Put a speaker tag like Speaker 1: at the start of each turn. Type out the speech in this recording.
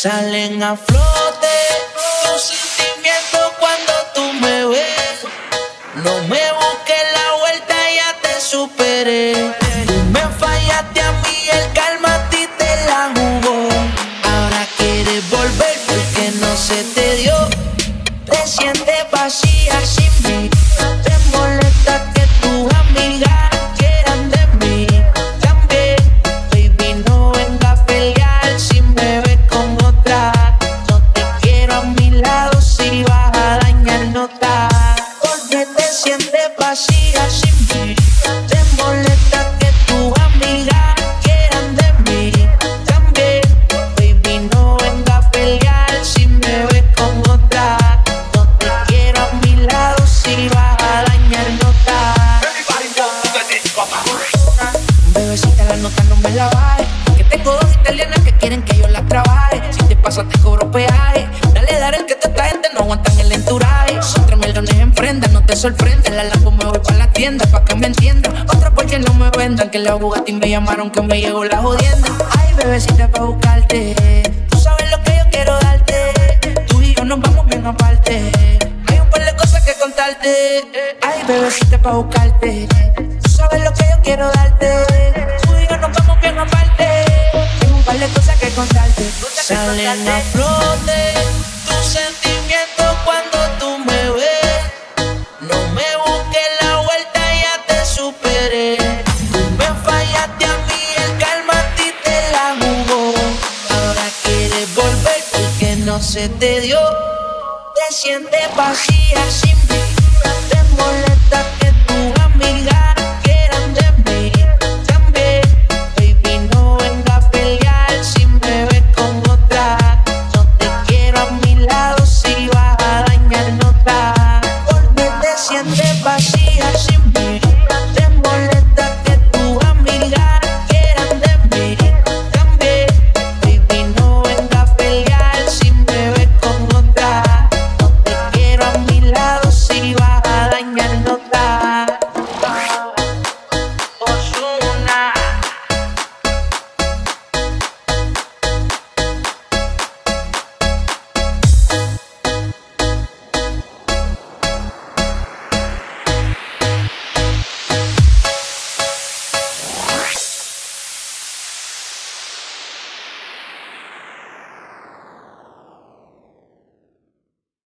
Speaker 1: Salen a flote tus sentimientos cuando tú me ves. No me busques la vuelta, ya te superé. Tú me fallaste a mí, el karma a ti te la jugó. Ahora quieres volver porque no se te dio. Te sientes vacía sin mí. Te molesta que tus amigas quieran de mí también. Baby, no venga a pelear si me ves con otra. No te quiero a mi lado, si vas a dañar nota. Porque te sientes vacía sin mí. Te molesta que tus amigas quieran de mí también. Baby, no venga a pelear si me ves con otra. No te quiero a mi lado, si vas a dañar nota. Bebecita, la nota no me la bajes, que tengo dos italianas que quieren que yo las trabaje. Si te pasa te cobro peaje. Dale, dale, que esta gente no aguantan el enturaje. Son 3 millones en prenda, no te sorprende. La lampo me voy pa' la tienda, pa' que me entiendan. Otra porque no me vendan, que la Bugatti me llamaron, que me llegó la jodienda. Ay, bebecita, pa' buscarte. Tú sabes lo que yo quiero darte. Tú y yo nos vamos bien aparte. Hay un par de cosas que contarte. Ay, bebecita, pa' buscarte. Tú sabes lo que yo quiero darte. Tú y yo nos vamos bien aparte. Tengo un par de cosas que contarte. Salen a flote tus sentimientos cuando tú me ves. No me busques la vuelta, ya te superé. Tú me fallaste a mí, el karma a ti te la jugó. Ahora quieres volver porque no se te dio. Te sientes vacía sin mí.